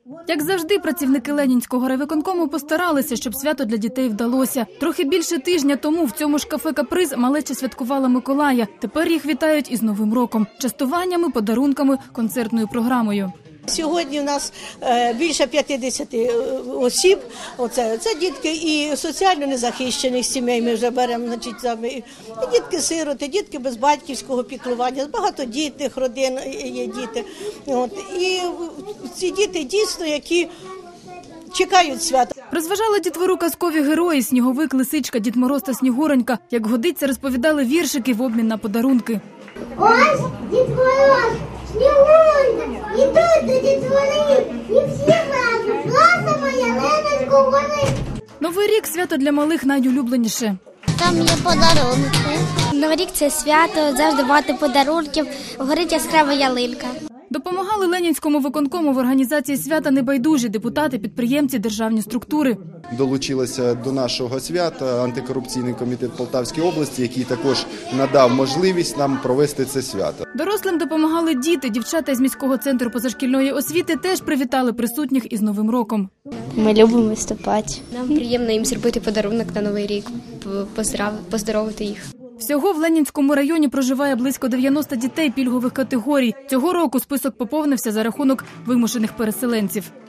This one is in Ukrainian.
Як завжди, працівники Ленінського райвиконкому постаралися, щоб свято для дітей вдалося. Трохи більше тижня тому в цьому ж кафе «Каприз» малеча святкувала Миколая. Тепер їх вітають із Новим роком – частуваннями, подарунками, концертною програмою. Сьогодні у нас більше 50 осіб. Це дітки і соціально незахищених сімей. Ми вже беремо, і дітки-сироти, дітки без батьківського піклування, з багатодітних родин є діти. І ці діти дійсно, які чекають свята. Розважали дітвору казкові герої – Сніговик, Лисичка, Дід Мороз та Снігуронька. Як годиться, розповідали віршики в обмін на подарунки. Ось Дід Мороз, Снігуронька, ідуть до дітвори, і всі разом просимо ялиночку вони. Новий рік – свято для малих найулюбленіше. Там є подарунки. Новий рік – це свято, завжди багато подарунків, горить яскрава ялинка. Допомагали Ленінському виконкому в організації свята небайдужі депутати, підприємці, державні структури. Долучилося до нашого свята антикорупційний комітет Полтавської області, який також надав можливість нам провести це свято. Дорослим допомагали діти. Дівчата із міського центру позашкільної освіти теж привітали присутніх із Новим роком. Ми любимо виступати. Нам приємно їм зробити подарунок на Новий рік, поздоровити їх. Всього в Ленінському районі проживає близько 90 дітей пільгових категорій. Цього року список поповнився за рахунок вимушених переселенців.